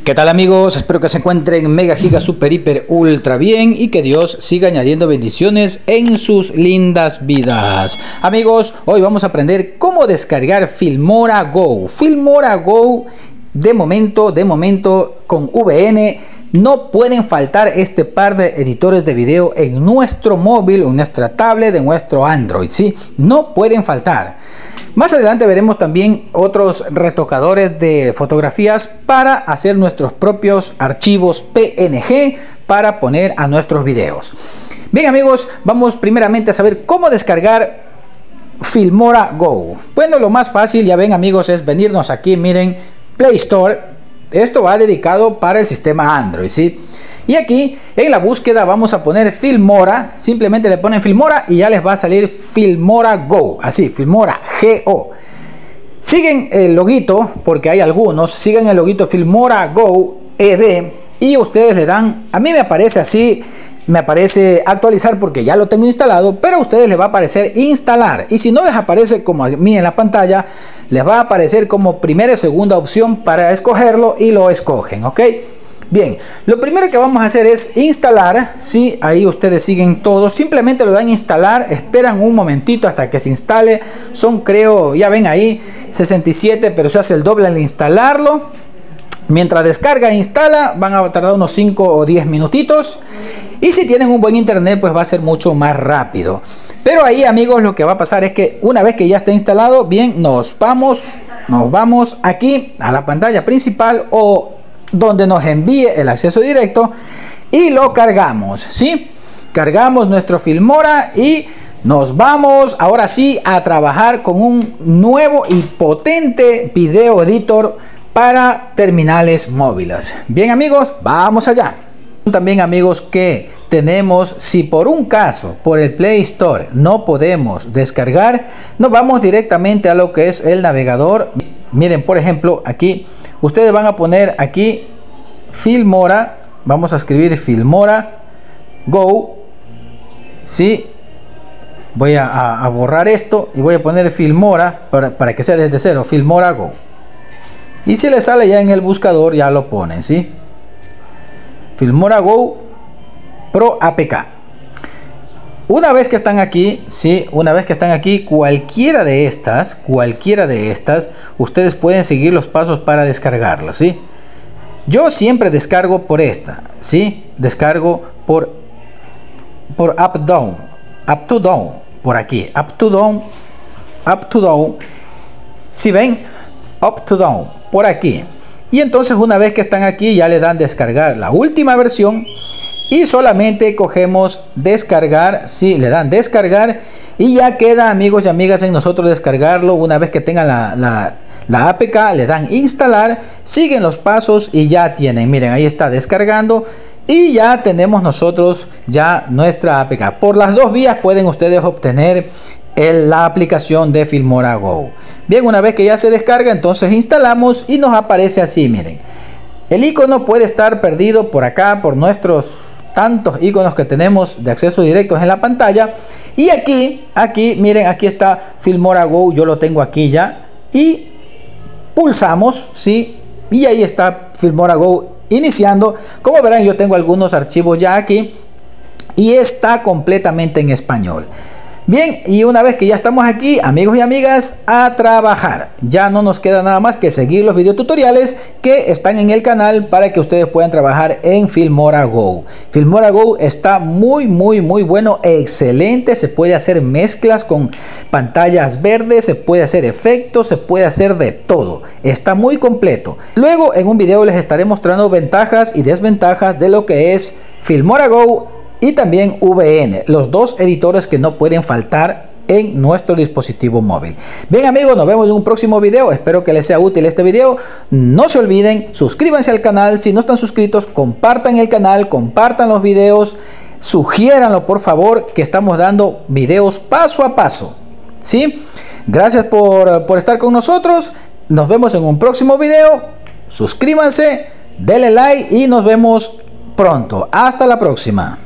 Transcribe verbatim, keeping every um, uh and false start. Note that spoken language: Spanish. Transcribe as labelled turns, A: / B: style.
A: ¿Qué tal amigos? Espero que se encuentren mega giga super hiper ultra bien y que Dios siga añadiendo bendiciones en sus lindas vidas. Amigos, hoy vamos a aprender cómo descargar Filmora Go. Filmora Go de momento, de momento con V N no pueden faltar este par de editores de video en nuestro móvil, en nuestra tablet, en nuestro Android, ¿sí? No pueden faltar. Más adelante veremos también otros retocadores de fotografías para hacer nuestros propios archivos P N G para poner a nuestros videos. Bien amigos, vamos primeramente a saber cómo descargar Filmora Go. Bueno, lo más fácil, ya ven amigos, es venirnos aquí, miren, Play Store. Esto va dedicado para el sistema Android, ¿sí? Y aquí en la búsqueda vamos a poner Filmora, simplemente le ponen Filmora y ya les va a salir Filmora Go, así, Filmora Go. Siguen el loguito, porque hay algunos, siguen el loguito Filmora Go E D y ustedes le dan, a mí me aparece así, me aparece actualizar porque ya lo tengo instalado, pero a ustedes les va a aparecer instalar. Y si no les aparece como a mí en la pantalla, les va a aparecer como primera y segunda opción para escogerlo y lo escogen, ¿ok? Bien, lo primero que vamos a hacer es instalar, sí, ahí ustedes siguen todo, simplemente lo dan a instalar, esperan un momentito hasta que se instale, son creo, ya ven ahí, sesenta y siete, pero se hace el doble al instalarlo. Mientras descarga e instala, van a tardar unos cinco o diez minutitos, y si tienen un buen internet, pues va a ser mucho más rápido. Pero ahí amigos, lo que va a pasar es que una vez que ya esté instalado, bien, nos vamos, nos vamos aquí a la pantalla principal o donde nos envíe el acceso directo y lo cargamos, ¿sí? Cargamos nuestro Filmora y nos vamos ahora sí a trabajar con un nuevo y potente video editor para terminales móviles. Bien amigos, vamos allá. También amigos que tenemos, si por un caso por el Play Store no podemos descargar, nos vamos directamente a lo que es el navegador. Miren, por ejemplo, aquí ustedes van a poner aquí Filmora, vamos a escribir Filmora Go, sí, voy a, a, a borrar esto y voy a poner Filmora para, para que sea desde cero, Filmora Go, y si le sale ya en el buscador ya lo ponen, sí, Filmora Go Pro A P K. Una vez que están aquí, sí, una vez que están aquí, cualquiera de estas, cualquiera de estas, ustedes pueden seguir los pasos para descargarlas, ¿sí? Yo siempre descargo por esta, ¿sí? Descargo por, por Up Down, Up to Down, por aquí, Up to Down, Up to Down, ¿sí ven? Up to Down, por aquí. Y entonces una vez que están aquí, ya le dan descargar la última versión. Y solamente cogemos descargar, sí, le dan descargar y ya queda amigos y amigas en nosotros descargarlo. Una vez que tengan la, la, la A P K, le dan instalar, siguen los pasos y ya tienen, miren, ahí está descargando y ya tenemos nosotros ya nuestra A P K. Por las dos vías pueden ustedes obtener el, la aplicación de Filmora Go. Bien, una vez que ya se descarga, entonces instalamos y nos aparece así, miren. El icono puede estar perdido por acá, por nuestros tantos iconos que tenemos de acceso directos en la pantalla. Y aquí, aquí, miren, aquí está Filmora Go, yo lo tengo aquí ya. Y pulsamos, ¿sí? Y ahí está Filmora Go iniciando. Como verán, yo tengo algunos archivos ya aquí. Y está completamente en español. Bien, y una vez que ya estamos aquí, amigos y amigas, a trabajar. Ya no nos queda nada más que seguir los videotutoriales que están en el canal para que ustedes puedan trabajar en Filmora Go. Filmora Go está muy, muy, muy bueno, excelente. Se puede hacer mezclas con pantallas verdes, se puede hacer efectos, se puede hacer de todo. Está muy completo. Luego en un video les estaré mostrando ventajas y desventajas de lo que es Filmora Go y también V N, los dos editores que no pueden faltar en nuestro dispositivo móvil. Bien amigos, nos vemos en un próximo video. Espero que les sea útil este video. No se olviden, suscríbanse al canal. Si no están suscritos, compartan el canal, compartan los videos, sugiéranlo por favor, que estamos dando videos paso a paso, ¿sí? Gracias por, por estar con nosotros. Nos vemos en un próximo video. Suscríbanse, denle like y nos vemos pronto. Hasta la próxima.